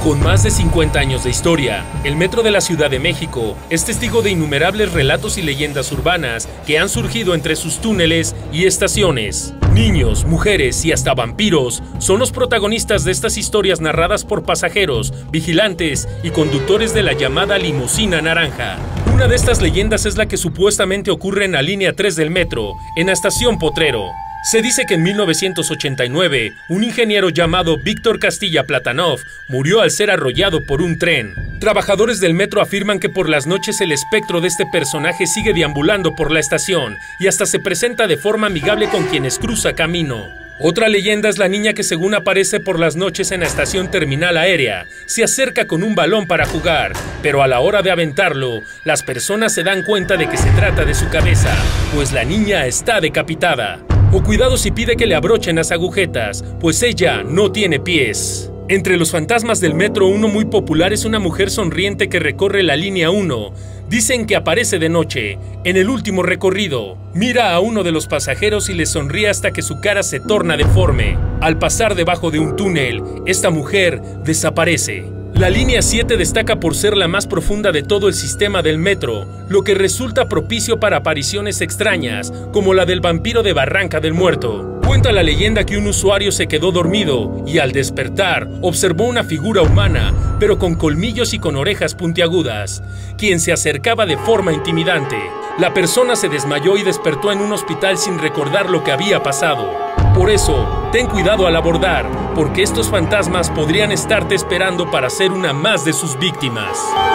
Con más de 50 años de historia, el Metro de la Ciudad de México es testigo de innumerables relatos y leyendas urbanas que han surgido entre sus túneles y estaciones. Niños, mujeres y hasta vampiros son los protagonistas de estas historias narradas por pasajeros, vigilantes y conductores de la llamada limusina naranja. Una de estas leyendas es la que supuestamente ocurre en la línea 3 del metro, en la estación Potrero. Se dice que en 1989, un ingeniero llamado Víctor Castilla Platanov murió al ser arrollado por un tren. Trabajadores del metro afirman que por las noches el espectro de este personaje sigue deambulando por la estación y hasta se presenta de forma amigable con quienes cruza camino. Otra leyenda es la niña que, según aparece por las noches en la estación terminal aérea, se acerca con un balón para jugar, pero a la hora de aventarlo, las personas se dan cuenta de que se trata de su cabeza, pues la niña está decapitada. O cuidado si pide que le abrochen las agujetas, pues ella no tiene pies. Entre los fantasmas del metro, uno muy popular es una mujer sonriente que recorre la línea 1. Dicen que aparece de noche, en el último recorrido. Mira a uno de los pasajeros y le sonríe hasta que su cara se torna deforme. Al pasar debajo de un túnel, esta mujer desaparece. La línea 7 destaca por ser la más profunda de todo el sistema del metro, lo que resulta propicio para apariciones extrañas, como la del vampiro de Barranca del Muerto. Cuenta la leyenda que un usuario se quedó dormido y al despertar observó una figura humana, pero con colmillos y con orejas puntiagudas, quien se acercaba de forma intimidante. La persona se desmayó y despertó en un hospital sin recordar lo que había pasado. Por eso, ten cuidado al abordar, porque estos fantasmas podrían estarte esperando para ser una más de sus víctimas.